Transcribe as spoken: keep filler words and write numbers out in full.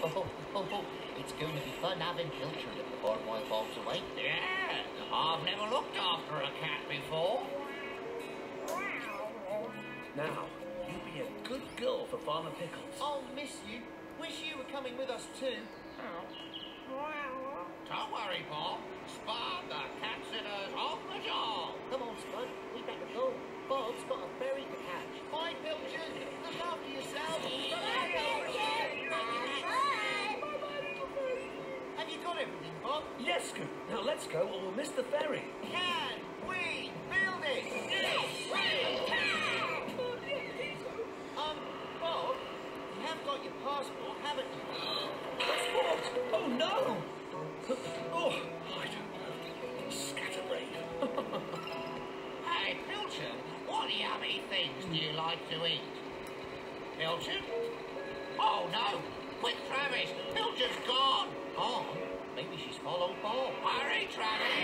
Oh, oh, oh, it's going to be fun having Pilchard at the bar while Bob's away. Yeah, I've never looked after a cat before. Now, you be a good girl for Farmer Pickles. I'll miss you. Wish you were coming with us too. Don't worry, Bob. Spud, the cat sitter's on the job. Come on, Spud, we better go. Bob's got a berry to catch. Bye, Pilchard. Look after yourself. Bye, Pilchard. Have you got everything, Bob? Yes, Scoop. Now let's go or we'll miss the ferry. Can we build it? Yes, we can! Um, Bob, you have got your passport, haven't you? Passport? Oh, no! Oh, I don't know. Scatterbrain. Hey, Pilchard, what yummy things do you like to eat? Pilchard? Oh, no! Quick, Travis! Pilchard's gone! Oh, maybe she's followed Bob. Hurry, Travis!